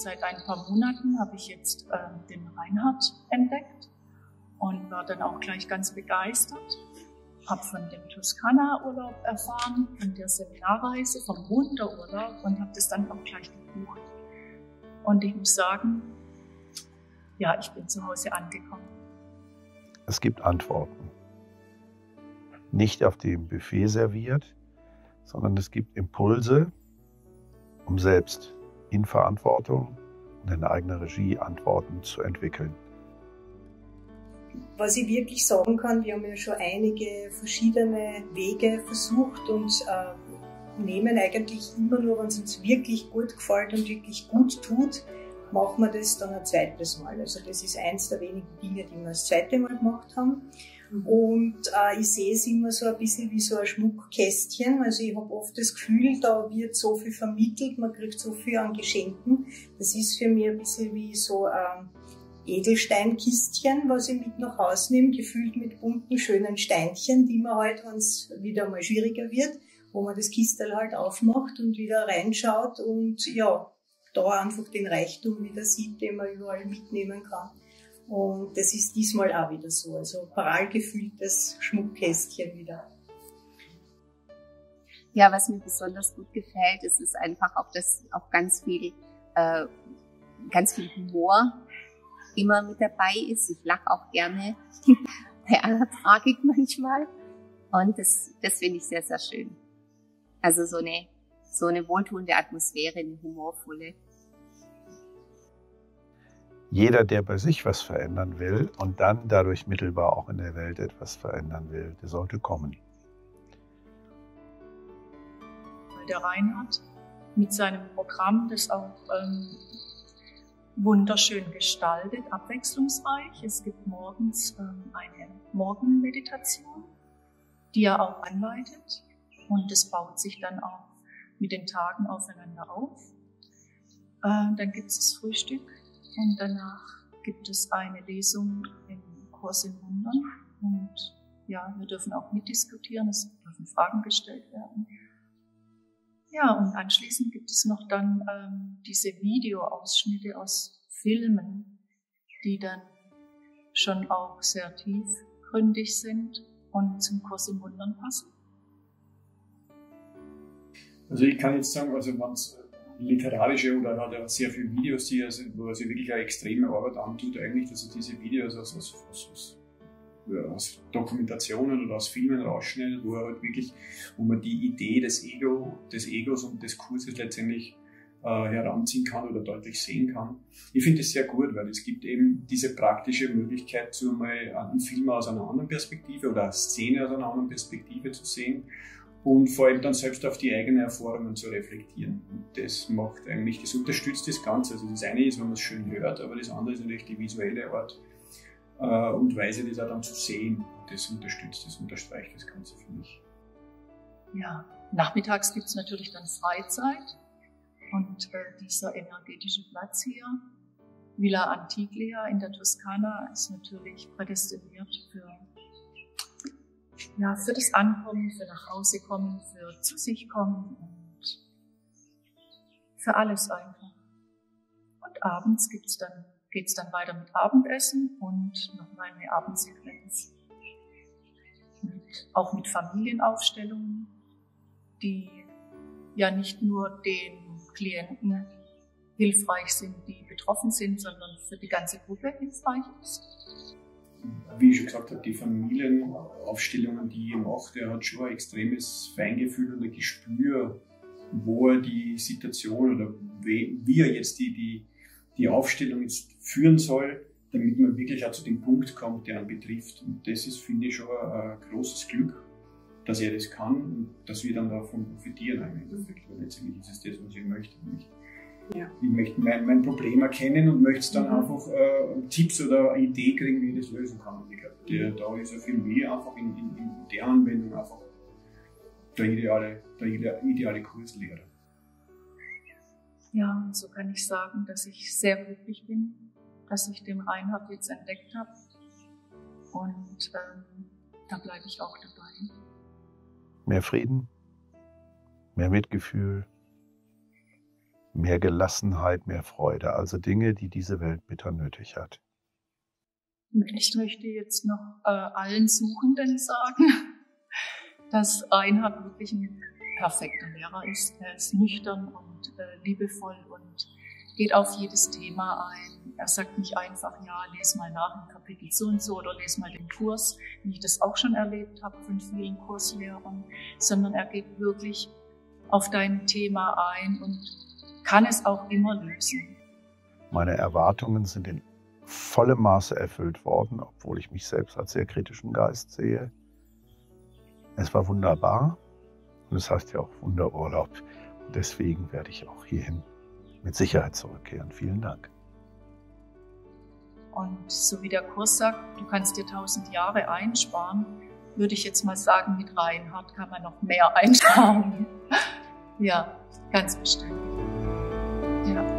seit ein paar Monaten habe ich jetzt den Reinhard entdeckt und war dann auch gleich ganz begeistert. Habe von dem Toskana-Urlaub erfahren, von der Seminarreise, vom Wunderurlaub und habe das dann auch gleich gebucht. Und ich muss sagen, ja, ich bin zu Hause angekommen. Es gibt Antworten. Nicht auf dem Buffet serviert, sondern es gibt Impulse, um selbst in Verantwortung und in eigener Regie Antworten zu entwickeln. Was ich wirklich sagen kann, wir haben ja schon einige verschiedene Wege versucht und nehmen eigentlich immer nur, wenn es uns wirklich gut gefällt und wirklich gut tut, machen wir das dann ein zweites Mal. Also das ist eins der wenigen Dinge, die wir das zweite Mal gemacht haben. Und ich sehe es immer so ein bisschen wie so ein Schmuckkästchen. Also ich habe oft das Gefühl, da wird so viel vermittelt, man kriegt so viel an Geschenken. Das ist für mich ein bisschen wie so ein Edelsteinkistchen, was ich mit nach Hause nehme, gefüllt mit bunten, schönen Steinchen, die man halt, wenn es wieder mal schwieriger wird, wo man das Kistel halt aufmacht und wieder reinschaut und ja, da einfach den Reichtum wieder sieht, den man überall mitnehmen kann. Und das ist diesmal auch wieder so, also prall gefülltes Schmuckkästchen wieder. Ja, was mir besonders gut gefällt, ist einfach auch, dass auch ganz viel Humor immer mit dabei ist. Ich lache auch gerne bei aller Tragik manchmal. Und das finde ich sehr, sehr schön. Also so eine wohltuende Atmosphäre, eine humorvolle. Jeder, der bei sich was verändern will und dann dadurch mittelbar auch in der Welt etwas verändern will, der sollte kommen. Der Reinhard mit seinem Programm, das auch wunderschön gestaltet, abwechslungsreich. Es gibt morgens eine Morgenmeditation, die er auch anleitet. Und das baut sich dann auch mit den Tagen aufeinander auf. Dann gibt es das Frühstück und danach gibt es eine Lesung im Kurs in Wundern. Und ja, wir dürfen auch mitdiskutieren, es dürfen Fragen gestellt werden. Ja, und anschließend gibt es noch dann diese Videoausschnitte aus Filmen, die dann schon auch sehr tiefgründig sind und zum Kurs in Wundern passen. Also ich kann jetzt sagen, also wenn es literarische oder hat er sehr viele Videos, wo er sich wirklich eine extreme Arbeit antut, eigentlich, dass er diese Videos aus Dokumentationen oder aus Filmen rausschneidet, wo er halt wirklich, wo man die Idee des Egos und des Kurses letztendlich heranziehen kann oder deutlich sehen kann. Ich finde das sehr gut, weil es gibt eben diese praktische Möglichkeit, so mal einen Film aus einer anderen Perspektive oder eine Szene aus einer anderen Perspektive zu sehen und vor allem dann selbst auf die eigenen Erfahrungen zu reflektieren. Und das macht eigentlich, das unterstützt das Ganze. Also das eine ist, wenn man es schön hört, aber das andere ist natürlich die visuelle Art und Weise, das auch dann zu sehen. Das unterstützt, das unterstreicht das Ganze für mich. Ja, nachmittags gibt es natürlich dann Freizeit und dieser energetische Platz hier, Villa Antiglia in der Toskana, ist natürlich prädestiniert für das Ankommen, für nach Hause kommen, für zu sich kommen und für alles einfach. Und abends geht's dann weiter mit Abendessen und nochmal eine Abendsequenz. Auch mit Familienaufstellungen, die ja nicht nur den Klienten hilfreich sind, die betroffen sind, sondern für die ganze Gruppe hilfreich ist. Wie ich schon gesagt habe, die Familienaufstellungen, die er macht, er hat schon ein extremes Feingefühl und ein Gespür, wo er die Situation oder wie er jetzt die Aufstellung jetzt führen soll, damit man wirklich auch zu dem Punkt kommt, der ihn betrifft. Und das ist, finde ich, schon ein großes Glück, dass er das kann und dass wir dann davon profitieren. Im Endeffekt. Weil letztendlich ist es das, was ich möchte. Ja. Ich möchte mein Problem erkennen und möchte dann einfach Tipps oder eine Idee kriegen, wie ich das lösen kann. Und ich glaube, da ist ja viel mehr einfach in der Anwendung einfach der ideale Kurslehrer. Ja, und so kann ich sagen, dass ich sehr glücklich bin, dass ich den Reinhard jetzt entdeckt habe. Und da bleibe ich auch dabei. Mehr Frieden, mehr Mitgefühl, mehr Gelassenheit, mehr Freude. Also Dinge, die diese Welt bitter nötig hat. Ich möchte jetzt noch allen Suchenden sagen, dass Reinhard wirklich ein perfekter Lehrer ist. Er ist nüchtern und liebevoll und geht auf jedes Thema ein. Er sagt nicht einfach, ja, les mal nach im Kapitel so und so oder les mal den Kurs, wie ich das auch schon erlebt habe von vielen Kurslehrern, sondern er geht wirklich auf dein Thema ein und kann es auch immer lösen. Meine Erwartungen sind in vollem Maße erfüllt worden, obwohl ich mich selbst als sehr kritischen Geist sehe. Es war wunderbar und es heißt ja auch Wunderurlaub. Und deswegen werde ich auch hierhin mit Sicherheit zurückkehren. Vielen Dank. Und so wie der Kurs sagt, du kannst dir 1000 Jahre einsparen, würde ich jetzt mal sagen, mit Reinhard kann man noch mehr einsparen. Ja, ganz bestimmt. Ja.